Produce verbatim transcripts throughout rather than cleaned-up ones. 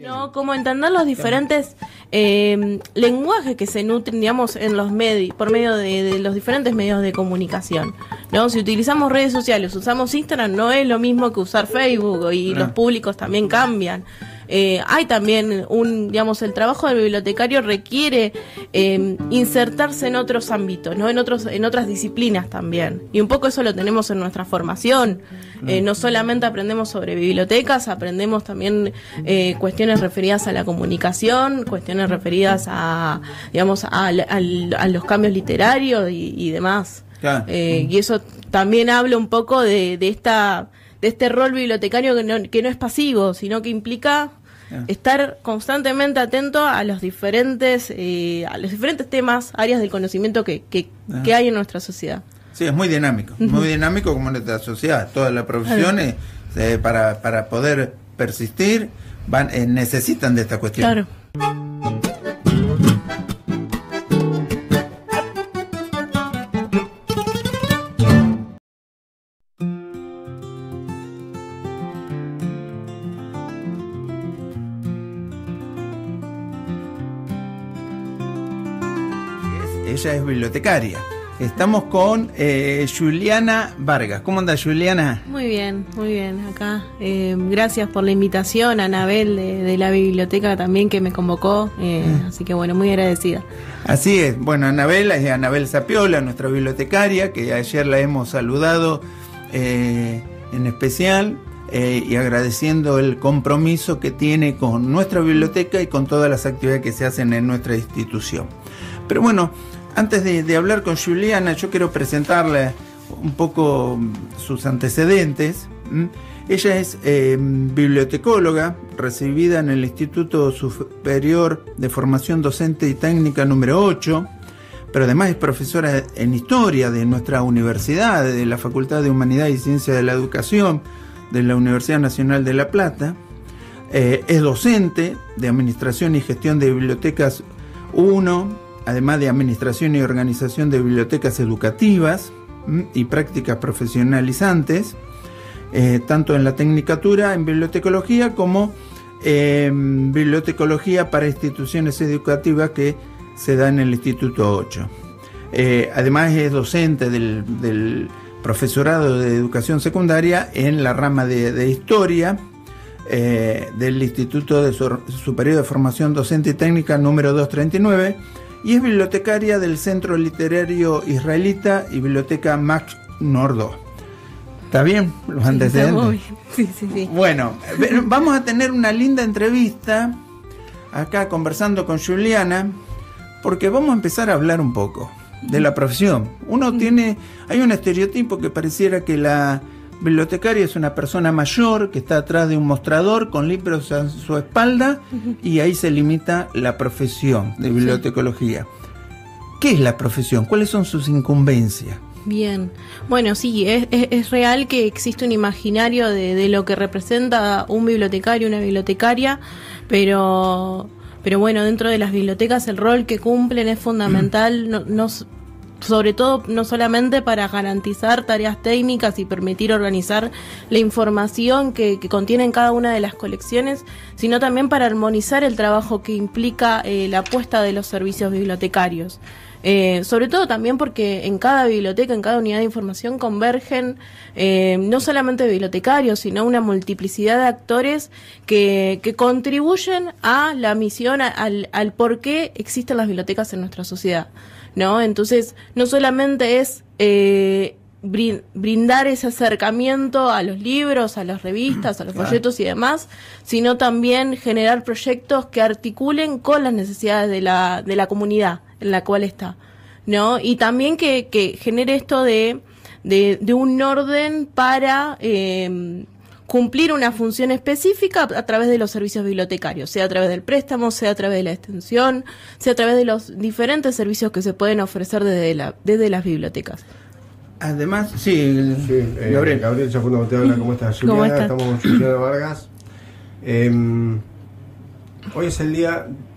No, como entender los diferentes eh, lenguajes que se nutren, digamos, en los medios, por medio de, de los diferentes medios de comunicación, ¿no? Si utilizamos redes sociales, usamos Instagram, no es lo mismo que usar Facebook, y los públicos también cambian. Eh, hay también un, digamos, el trabajo del bibliotecario requiere eh, insertarse en otros ámbitos, ¿no? En otros, en otras disciplinas también. Y un poco eso lo tenemos en nuestra formación. Eh, no solamente aprendemos sobre bibliotecas, aprendemos también eh, cuestiones referidas a la comunicación, cuestiones referidas a, digamos, a, a, a los cambios literarios y, y demás. Claro. Eh, y eso también habla un poco de, de esta, de este rol bibliotecario que no, que no es pasivo, sino que implica estar constantemente atento a los diferentes eh, a los diferentes temas, áreas del conocimiento que, que, que hay en nuestra sociedad. Sí, es muy dinámico, muy dinámico como nuestra sociedad. Todas las profesiones eh, para, para poder persistir van eh, necesitan de esta cuestión. Claro. Ella es bibliotecaria. Estamos con eh, Juliana Vargas. ¿Cómo anda, Juliana? Muy bien, muy bien. Acá, eh, gracias por la invitación a Anabel de, de la biblioteca también que me convocó. Eh, mm. Así que bueno, muy agradecida. Así es. Bueno, Anabel es Anabel Zapiola, nuestra bibliotecaria, que ayer la hemos saludado eh, en especial eh, y agradeciendo el compromiso que tiene con nuestra biblioteca y con todas las actividades que se hacen en nuestra institución. Pero bueno, antes de, de hablar con Juliana, yo quiero presentarle un poco sus antecedentes. ¿Mm? Ella es eh, bibliotecóloga, recibida en el Instituto Superior de Formación Docente y Técnica número ocho, pero además es profesora en Historia de nuestra universidad, de la Facultad de Humanidad y Ciencia de la Educación de la Universidad Nacional de La Plata. Eh, es docente de Administración y Gestión de Bibliotecas uno, además de Administración y Organización de Bibliotecas Educativas ¿m? y Prácticas Profesionalizantes, eh, tanto en la Tecnicatura en Bibliotecología como en eh, Bibliotecología para Instituciones Educativas que se da en el Instituto ocho. Eh, además es docente del, del Profesorado de Educación Secundaria en la rama de, de Historia eh, del Instituto de Superior de Formación Docente y Técnica número doscientos treinta y nueve, y es bibliotecaria del Centro Literario Israelita y Biblioteca Max Nordau. ¿Está bien los antecedentes? Está muy bien. Sí, sí, sí. Bueno, vamos a tener una linda entrevista acá conversando con Juliana, porque vamos a empezar a hablar un poco de la profesión. Uno tiene, hay un estereotipo que pareciera que la bibliotecaria es una persona mayor que está atrás de un mostrador con libros a su espalda, uh-huh. y ahí se limita la profesión de bibliotecología. Sí. ¿Qué es la profesión? ¿Cuáles son sus incumbencias? Bien, bueno, sí, es, es, es real que existe un imaginario de, de lo que representa un bibliotecario, una bibliotecaria, pero, pero bueno, dentro de las bibliotecas el rol que cumplen es fundamental, no, no sobre todo no solamente para garantizar tareas técnicas y permitir organizar la información que, que contienen cada una de las colecciones, sino también para armonizar el trabajo que implica eh, la apuesta de los servicios bibliotecarios. Eh, sobre todo también porque en cada biblioteca, en cada unidad de información convergen eh, no solamente bibliotecarios, sino una multiplicidad de actores que, que contribuyen a la misión, a, al, al por qué existen las bibliotecas en nuestra sociedad, ¿no? Entonces, no solamente es eh, brindar ese acercamiento a los libros, a las revistas, a los folletos y demás, sino también generar proyectos que articulen con las necesidades de la, de la comunidad en la cual está, ¿no? Y también que, que genere esto de, de, de un orden para eh, cumplir una función específica a través de los servicios bibliotecarios, sea a través del préstamo, sea a través de la extensión, sea a través de los diferentes servicios que se pueden ofrecer desde, la, desde las bibliotecas. Además, sí, sí eh, Gabriel. Gabriel Chafundo te habla, ¿cómo estás? Juliana, ¿Cómo estás? Estamos con Juliana Vargas. Eh, hoy es el día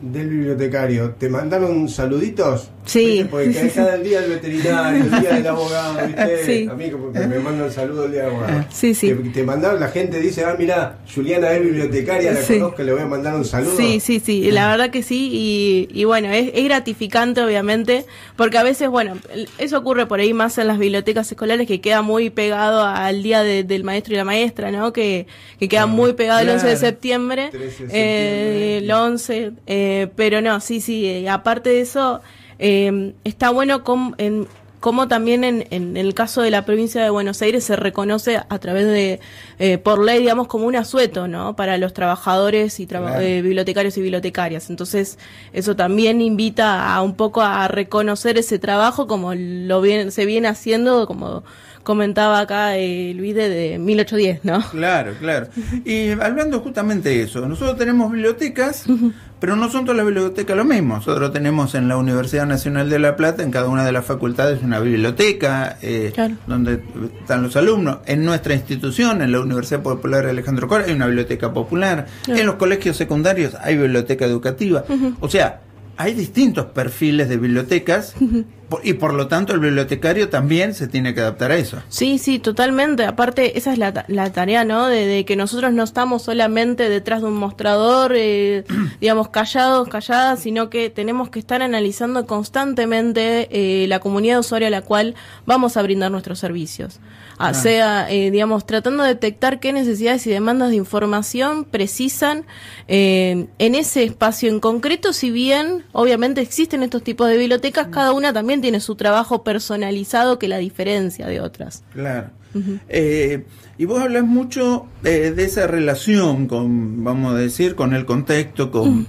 del bibliotecario, ¿te mandaron saluditos? Sí. ¿Viste? Porque cada día el veterinario, el día del abogado, ¿viste? Sí. A mí que me mandan saludos el día del abogado. Sí, sí. Te, te mandaron, la gente dice, ah, mira, Juliana es bibliotecaria, la sí. conozco, le voy a mandar un saludo. Sí, sí, sí, la verdad que sí, y, y bueno, es, es gratificante obviamente, porque a veces, bueno, eso ocurre por ahí más en las bibliotecas escolares, que queda muy pegado al día de, del maestro y la maestra, ¿no? Que, que queda ah, muy pegado claro. el once de septiembre, trece de septiembre. Eh, el once, eh, pero no, sí, sí, eh, aparte de eso, eh, está bueno como, en, como también en, en el caso de la provincia de Buenos Aires se reconoce a través de, eh, por ley, digamos, como un asueto, ¿no? Para los trabajadores y traba- claro. eh, bibliotecarios y bibliotecarias. Entonces, eso también invita a un poco a reconocer ese trabajo como lo viene, se viene haciendo, como comentaba acá eh, Luis, de, de mil ochocientos diez, ¿no? Claro, claro. Y hablando justamente de eso, nosotros tenemos bibliotecas, pero no son todas las bibliotecas lo mismo. Nosotros tenemos en la Universidad Nacional de La Plata, en cada una de las facultades, una biblioteca, eh, claro. donde están los alumnos. En nuestra institución, en la Universidad Popular Alejandro Korn, hay una biblioteca popular. Claro. En los colegios secundarios hay biblioteca educativa. Uh-huh. O sea, hay distintos perfiles de bibliotecas. Uh-huh. Y por lo tanto el bibliotecario también se tiene que adaptar a eso. Sí, sí, totalmente. Aparte, esa es la, la tarea, ¿no? De, de que nosotros no estamos solamente detrás de un mostrador, eh, digamos, callados, calladas, sino que tenemos que estar analizando constantemente eh, la comunidad de usuario a la cual vamos a brindar nuestros servicios. Ah, ah. Sea, eh, digamos, tratando de detectar qué necesidades y demandas de información precisan eh, en ese espacio en concreto, si bien, obviamente, existen estos tipos de bibliotecas, cada una también tiene su trabajo personalizado que la diferencia de otras. Claro. Uh-huh. Eh, y vos hablas mucho eh, de esa relación con, vamos a decir, con el contexto, con, uh-huh.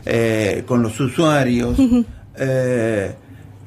eh, con los usuarios. Uh-huh. Eh,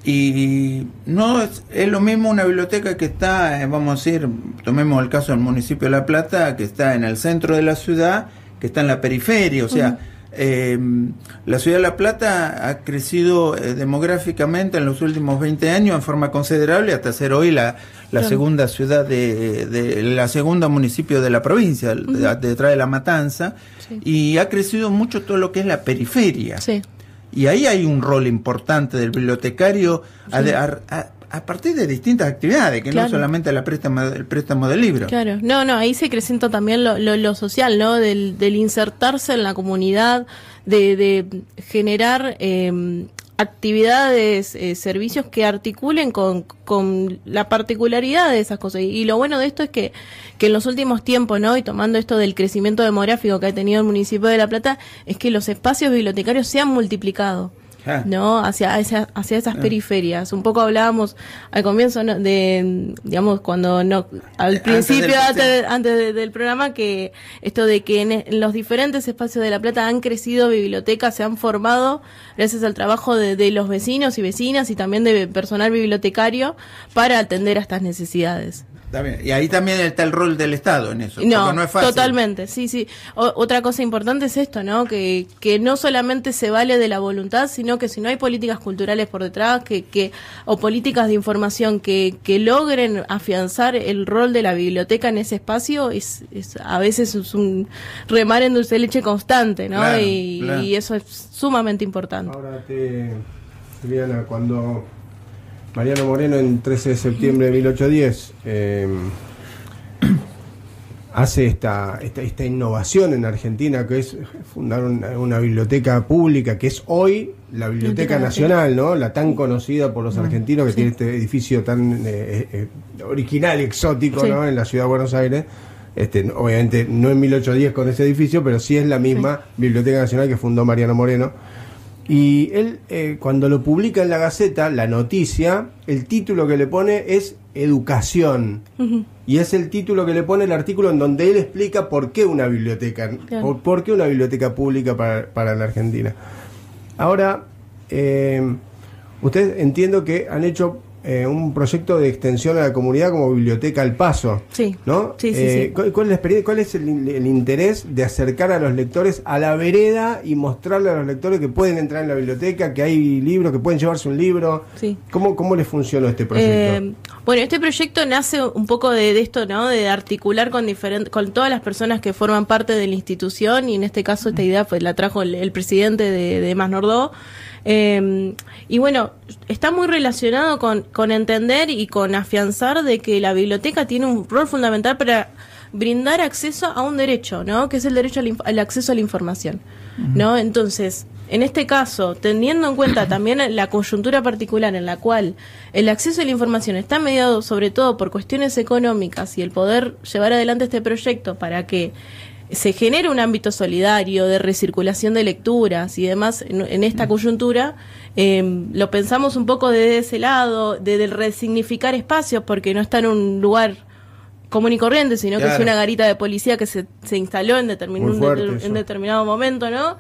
y no es, es lo mismo una biblioteca que está, eh, vamos a decir, tomemos el caso del municipio de La Plata, que está en el centro de la ciudad, que está en la periferia, o sea... Uh-huh. Eh, la ciudad de La Plata ha crecido eh, demográficamente en los últimos veinte años en forma considerable hasta ser hoy la, la claro. segunda ciudad de, de la segunda municipio de la provincia, uh-huh. de, detrás de La Matanza, sí. y ha crecido mucho todo lo que es la periferia. Sí. Y ahí hay un rol importante del bibliotecario sí. a, a, a, a partir de distintas actividades, que claro. no solamente la préstamo, el préstamo del libro. Claro, no, no, ahí se acrecenta también lo, lo, lo social, ¿no? Del, del insertarse en la comunidad, de, de generar eh, actividades, eh, servicios que articulen con, con la particularidad de esas cosas. Y, y lo bueno de esto es que, que en los últimos tiempos, ¿no? Y tomando esto del crecimiento demográfico que ha tenido el municipio de La Plata, es que los espacios bibliotecarios se han multiplicado. ¿No? Hacia, hacia, hacia esas ah. periferias. Un poco hablábamos al comienzo, ¿no? de, digamos, cuando no, al principio, antes, del, antes, antes de, del programa, que esto de que en, en los diferentes espacios de La Plata han crecido bibliotecas, se han formado gracias al trabajo de, de los vecinos y vecinas y también de personal bibliotecario para atender a estas necesidades. Está bien. Y ahí también está el rol del Estado en eso. No, no es fácil. Totalmente, sí, sí. O, otra cosa importante es esto, ¿no? Que, que no solamente se vale de la voluntad, sino que si no hay políticas culturales por detrás, que, que o políticas de información que, que logren afianzar el rol de la biblioteca en ese espacio, es, es a veces es un remar en dulce de leche constante, ¿no? Claro, y, claro. y eso es sumamente importante. Ahora te, Juliana, cuando Mariano Moreno en trece de septiembre de mil ochocientos diez eh, hace esta, esta esta innovación en Argentina, que es fundar una, una biblioteca pública, que es hoy la Biblioteca Nacional, ¿no? La tan conocida por los argentinos, que sí. tiene este edificio tan eh, eh, original y exótico, sí. ¿no? En la ciudad de Buenos Aires. Este, obviamente no en mil ochocientos diez con ese edificio, pero sí es la misma sí. Biblioteca Nacional que fundó Mariano Moreno. Y él, eh, cuando lo publica en la Gaceta, la noticia, el título que le pone es Educación. Uh-huh. Y es el título que le pone el artículo en donde él explica por qué una biblioteca, claro. por, por qué una biblioteca pública para, para la Argentina. Ahora, eh, ustedes entiendo que han hecho eh, un proyecto de extensión a la comunidad como Biblioteca al Paso. Sí. ¿No? Sí, sí, eh, sí. ¿cuál, cuál es la experiencia, cuál es el, el interés de acercar a los lectores a la vereda y mostrarle a los lectores que pueden entrar en la biblioteca, que hay libros, que pueden llevarse un libro? Sí. ¿Cómo, cómo les funcionó este proyecto? Eh, bueno, este proyecto nace un poco de, de esto, ¿no? De articular con diferentes, con todas las personas que forman parte de la institución, y en este caso esta idea pues la trajo el, el presidente de, de Emas Nordó. Eh, y bueno, está muy relacionado con, con entender y con afianzar de que la biblioteca tiene un rol fundamental para brindar acceso a un derecho, ¿no? Que es el derecho al, al acceso a la información, ¿no? Entonces, en este caso, teniendo en cuenta también la coyuntura particular en la cual el acceso a la información está mediado sobre todo por cuestiones económicas, y el poder llevar adelante este proyecto para que se genere un ámbito solidario de recirculación de lecturas y demás en, en esta coyuntura, eh, lo pensamos un poco desde ese lado, de, de resignificar espacios, porque no está en un lugar común y corriente, sino Claro. que es una garita de policía que se, se instaló en, determin, Muy un fuerte de, eso. en determinado momento, ¿no?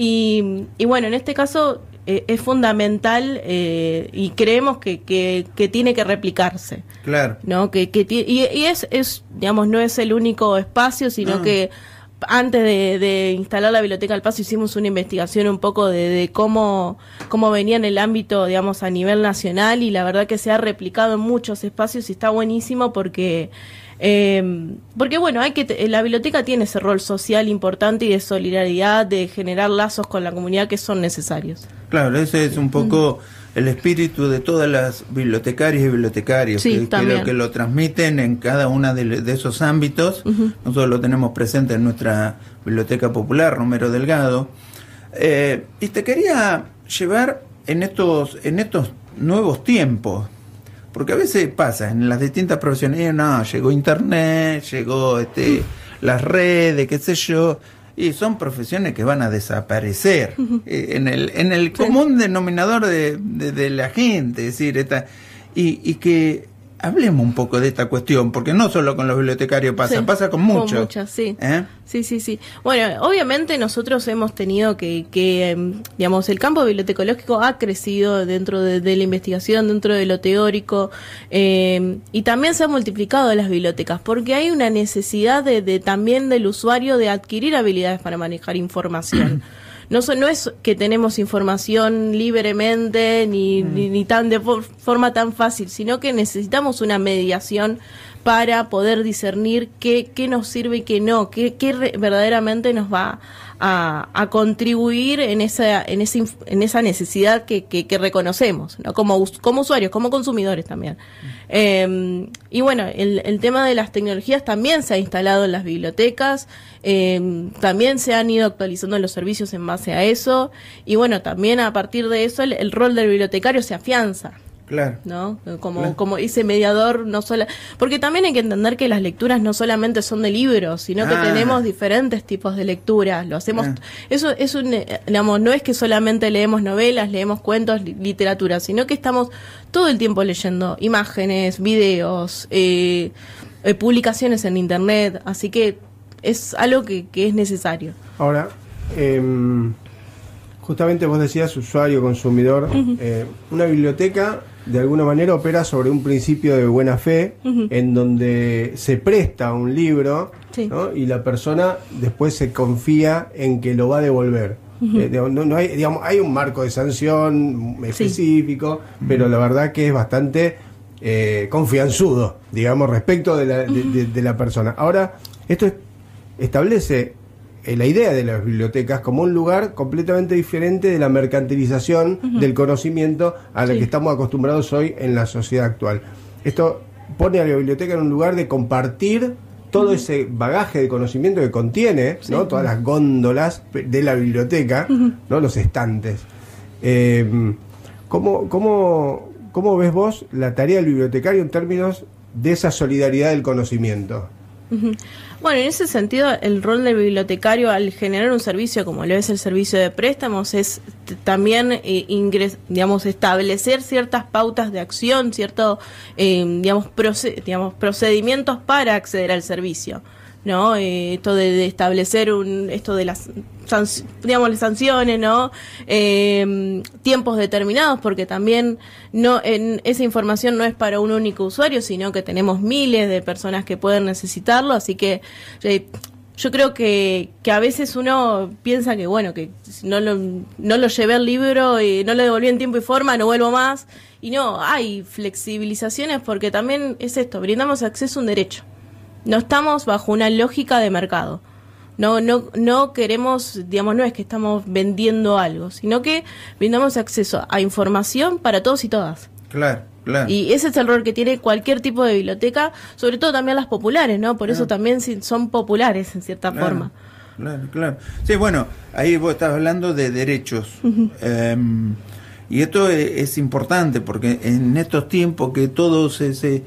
Y, y bueno, en este caso eh, es fundamental, eh, y creemos que, que, que tiene que replicarse. Claro. ¿No? Que, que ti- y, y es, es, digamos, no es el único espacio, sino Ah. que antes de, de instalar la Biblioteca al Paso hicimos una investigación un poco de, de cómo, cómo venía en el ámbito, digamos, a nivel nacional, y la verdad que se ha replicado en muchos espacios y está buenísimo porque, eh, porque bueno, hay que te- la biblioteca tiene ese rol social importante y de solidaridad, de generar lazos con la comunidad que son necesarios. Claro, ese es un poco el espíritu de todas las bibliotecarias y bibliotecarios, Sí, que, que, también. lo, que lo transmiten en cada uno de, de esos ámbitos. Ujú. Nosotros lo tenemos presente en nuestra Biblioteca Popular, Romero Delgado. Eh, y te quería llevar en estos, en estos nuevos tiempos, porque a veces pasa en las distintas profesiones, eh, no, llegó internet, llegó este, las redes, qué sé yo, y son profesiones que van a desaparecer eh, en el en el común denominador de, de, de la gente, es decir, esta, y, y que hablemos un poco de esta cuestión, porque no solo con los bibliotecarios pasa, Sí, pasa con muchos. Con muchas, sí. ¿Eh? Sí, sí, sí. Bueno, obviamente nosotros hemos tenido que, que em, digamos, el campo bibliotecológico ha crecido dentro de, de la investigación, dentro de lo teórico, eh, y también se han multiplicado las bibliotecas, porque hay una necesidad de, de también del usuario de adquirir habilidades para manejar información. No, so- no es que tenemos información libremente ni, mm. ni, ni tan de for- forma tan fácil, sino que necesitamos una mediación para poder discernir qué, qué nos sirve y qué no, qué, qué re- verdaderamente nos va a, a contribuir en esa, en esa, inf- en esa necesidad que, que, que reconocemos, ¿no? Como, us- como usuarios, como consumidores también. Mm. Eh, y bueno, el, el tema de las tecnologías también se ha instalado en las bibliotecas, eh, también se han ido actualizando los servicios en base a eso, y bueno, también a partir de eso el, el rol del bibliotecario se afianza. Claro. ¿No? Como, Claro. como ese mediador, no solo, porque también hay que entender que las lecturas no solamente son de libros, sino que Ah. tenemos diferentes tipos de lecturas, lo hacemos, Ah. eso es un, eh, digamos, no es que solamente leemos novelas, leemos cuentos, li- literatura, sino que estamos todo el tiempo leyendo imágenes, videos, eh, eh, publicaciones en internet, así que es algo que, que es necesario. Ahora, eh, justamente vos decías usuario, consumidor, Uh-huh. eh, una biblioteca de alguna manera opera sobre un principio de buena fe, Uh-huh. en donde se presta un libro, Sí. ¿no? Y la persona después se confía en que lo va a devolver. Uh-huh. Eh, digamos, no, no hay, digamos, hay un marco de sanción específico, Sí. pero la verdad que es bastante eh, confianzudo, digamos, respecto de la, de, de- de la persona. Ahora, esto es- establece eh, la idea de las bibliotecas como un lugar completamente diferente de la mercantilización Ujú. del conocimiento a la Sí. que estamos acostumbrados hoy en la sociedad actual. Esto pone a la biblioteca en un lugar de compartir todo Ujú. ese bagaje de conocimiento que contiene, Sí. ¿no? Todas las góndolas de la biblioteca, Ujú. ¿no? Los estantes. Eh, ¿cómo, cómo, ¿Cómo ves vos la tarea del bibliotecario en términos de esa solidaridad del conocimiento? Ujú. Bueno, en ese sentido, el rol del bibliotecario al generar un servicio como lo es el servicio de préstamos es t- también eh, ingres, digamos, establecer ciertas pautas de acción, ciertos, eh, digamos, proce- digamos, procedimientos para acceder al servicio, ¿no? Eh, esto de, de establecer un, esto de las, digamos, las sanciones, ¿no? Eh, tiempos determinados, porque también no, en, esa información no es para un único usuario, sino que tenemos miles de personas que pueden necesitarlo, así que eh, yo creo que, que a veces uno piensa que, bueno, que si no lo, no lo llevé al libro y no lo devolví en tiempo y forma, no vuelvo más. Y no, hay flexibilizaciones porque también es esto, brindamos acceso a un derecho. No estamos bajo una lógica de mercado. No, no, no queremos, digamos, no es que estamos vendiendo algo, sino que brindamos acceso a información para todos y todas. Claro. Claro. Y ese es el rol que tiene cualquier tipo de biblioteca, sobre todo también las populares, ¿no? Por claro. eso también son populares, en cierta claro, forma. Claro, claro. Sí, bueno, ahí vos estás hablando de derechos. Uh-huh. Eh, y esto es, es importante, porque en estos tiempos que todo se, se,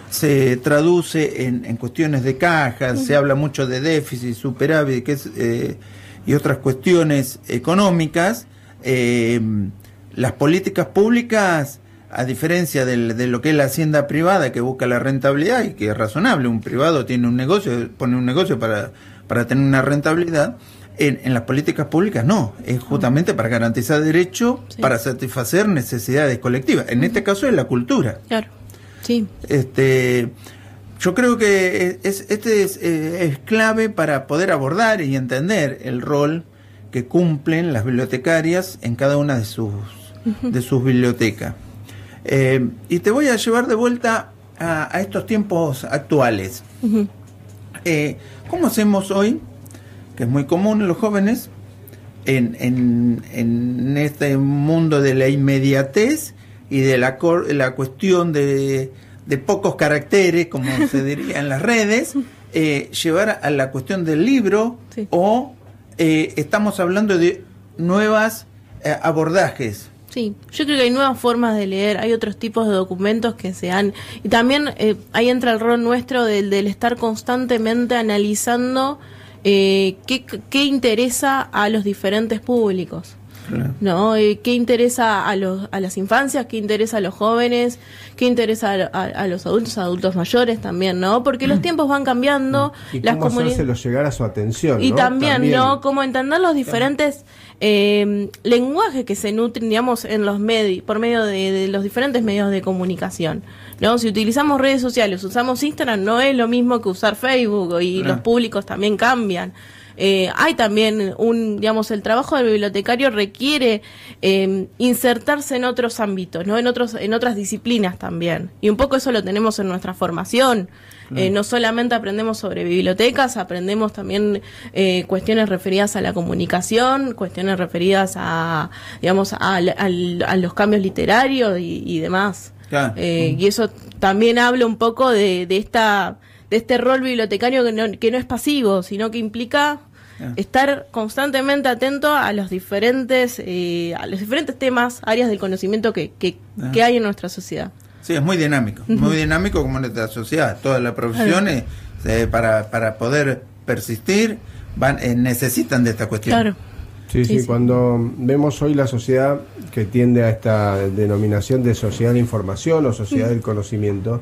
se traduce en, en cuestiones de cajas, uh-huh. se habla mucho de déficit, superávit, que es, eh, y otras cuestiones económicas, eh, las políticas públicas, a diferencia del, de lo que es la hacienda privada, que busca la rentabilidad y que es razonable, un privado tiene un negocio, pone un negocio para, para tener una rentabilidad, en, en las políticas públicas no, es justamente para garantizar derechos, sí. para satisfacer necesidades colectivas, en uh-huh. este caso es la cultura. Claro, sí. Este, yo creo que es, este es, es clave para poder abordar y entender el rol que cumplen las bibliotecarias en cada una de sus, uh-huh. de sus bibliotecas. Eh, y te voy a llevar de vuelta a, a estos tiempos actuales. Uh-huh. Eh, ¿Cómo hacemos hoy, que es muy común en los jóvenes, en, en, en este mundo de la inmediatez y de la, cor, la cuestión de, de pocos caracteres, como se diría en las redes, eh, llevar a la cuestión del libro, sí. o eh, estamos hablando de nuevas eh, abordajes? Sí, yo creo que hay nuevas formas de leer, hay otros tipos de documentos que se han... Y también eh, ahí entra el rol nuestro del, del estar constantemente analizando eh, qué, qué interesa a los diferentes públicos. Claro. ¿No? Eh, qué interesa a los a las infancias, qué interesa a los jóvenes, qué interesa a, a, a los adultos, adultos mayores también, ¿no? Porque los tiempos van cambiando. Y las cómo hacérselo llegar a su atención, y ¿no? también, también, ¿no? Cómo entender los diferentes eh, lenguajes que se nutren, digamos, en los medios, por medio de, de los diferentes medios de comunicación, ¿no? Si utilizamos redes sociales, usamos Instagram, no es lo mismo que usar Facebook, y claro. los públicos también cambian. Eh, hay también un, digamos, el trabajo del bibliotecario requiere eh, insertarse en otros ámbitos, ¿no? En otros, en otras disciplinas también. Y un poco eso lo tenemos en nuestra formación. Claro. Eh, no solamente aprendemos sobre bibliotecas, aprendemos también eh, cuestiones referidas a la comunicación, cuestiones referidas a, digamos, a, a, a los cambios literarios y, y demás. Claro. Eh, mm. Y eso también habla un poco de, de esta de este rol bibliotecario que no, que no es pasivo, sino que implica yeah. estar constantemente atento a los diferentes eh, a los diferentes temas, áreas del conocimiento que, que, yeah. que hay en nuestra sociedad. Sí, es muy dinámico, uh-huh. muy dinámico como en nuestra sociedad. Todas las profesiones, claro. eh, para, para poder persistir, van eh, necesitan de esta cuestión. Claro. Sí, sí, sí, cuando vemos hoy la sociedad que tiende a esta denominación de sociedad de información o sociedad uh-huh. del conocimiento,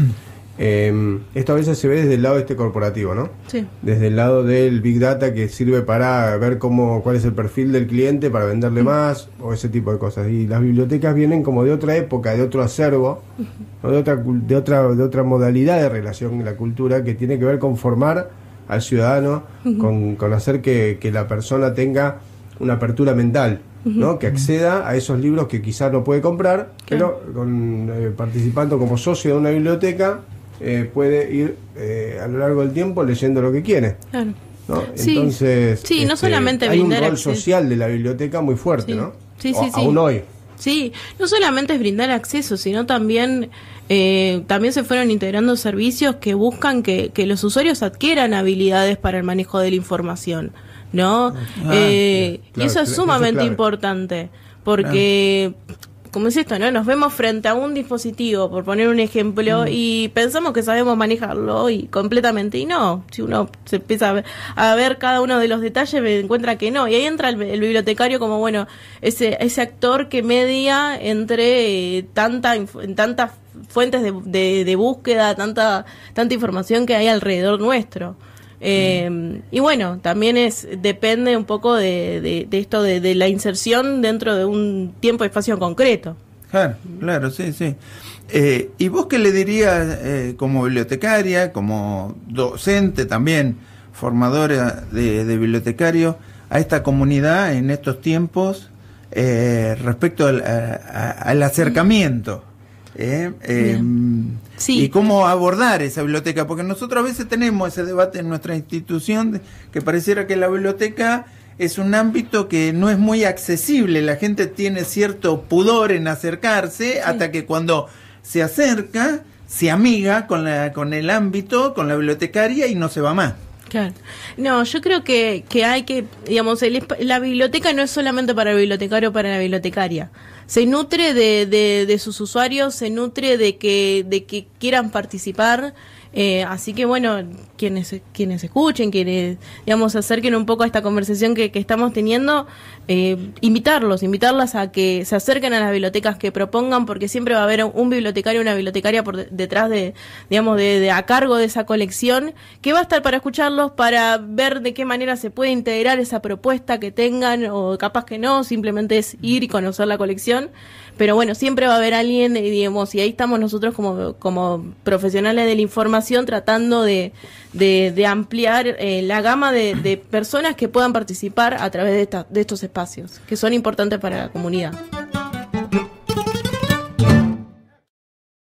Eh, esto a veces se ve desde el lado este corporativo, ¿no? Sí. Desde el lado del Big Data, que sirve para ver cómo cuál es el perfil del cliente para venderle mm. más, o ese tipo de cosas. Y las bibliotecas vienen como de otra época, de otro acervo, ¿no? de otra de otra de otra modalidad de relación en la cultura, que tiene que ver con formar al ciudadano, uh-huh. con, con hacer que, que la persona tenga una apertura mental, uh-huh. ¿no? Que acceda a esos libros que quizás no puede comprar, claro. pero con, eh, participando como socio de una biblioteca, Eh, puede ir eh, a lo largo del tiempo leyendo lo que quiere, claro. ¿no? Sí. Entonces sí, este, no solamente hay un rol acceso social de la biblioteca muy fuerte, sí. ¿no? Sí, o, sí, sí. aún hoy. Sí, no solamente es brindar acceso, sino también eh, también se fueron integrando servicios que buscan que, que los usuarios adquieran habilidades para el manejo de la información, ¿no? Ah, eh, claro, y eso es sumamente eso es importante, porque claro. como es esto, ¿no? Nos vemos frente a un dispositivo, por poner un ejemplo, mm. y pensamos que sabemos manejarlo y completamente, y no. Si uno se empieza a ver, a ver cada uno de los detalles, me encuentra que no. Y ahí entra el, el bibliotecario como, bueno, ese ese actor que media entre eh, tanta en tantas fuentes de, de, de búsqueda, tanta tanta información que hay alrededor nuestro. Eh, y bueno, también es depende un poco de, de, de esto de, de la inserción dentro de un tiempo y espacio concreto. Claro, claro, sí, sí. Eh, ¿Y vos qué le dirías eh, como bibliotecaria, como docente también, formadora de, de bibliotecarios, a esta comunidad en estos tiempos eh, respecto al, a, al acercamiento? Eh, eh, sí. Y cómo abordar esa biblioteca, porque nosotros a veces tenemos ese debate en nuestra institución de, que pareciera que la biblioteca es un ámbito que no es muy accesible, la gente tiene cierto pudor en acercarse, sí. hasta que cuando se acerca se amiga con la con el ámbito, con la bibliotecaria y no se va más. Claro. No, yo creo que, que hay que, digamos, el, la biblioteca no es solamente para el bibliotecario o para la bibliotecaria. Se nutre de, de, de sus usuarios, se nutre de que, de que quieran participar. Eh, así que bueno, quienes quienes escuchen, quienes, digamos, se acerquen un poco a esta conversación que, que estamos teniendo, eh, invitarlos, invitarlas a que se acerquen a las bibliotecas que propongan, porque siempre va a haber un bibliotecario, una bibliotecaria por de, detrás de, digamos, de, de a cargo de esa colección, que va a estar para escucharlos, para ver de qué manera se puede integrar esa propuesta que tengan, o capaz que no, simplemente es ir y conocer la colección. Pero bueno, siempre va a haber alguien, digamos, y ahí estamos nosotros como, como profesionales de la información tratando de, de, de ampliar eh, la gama de, de personas que puedan participar a través de, esta, de estos espacios, que son importantes para la comunidad.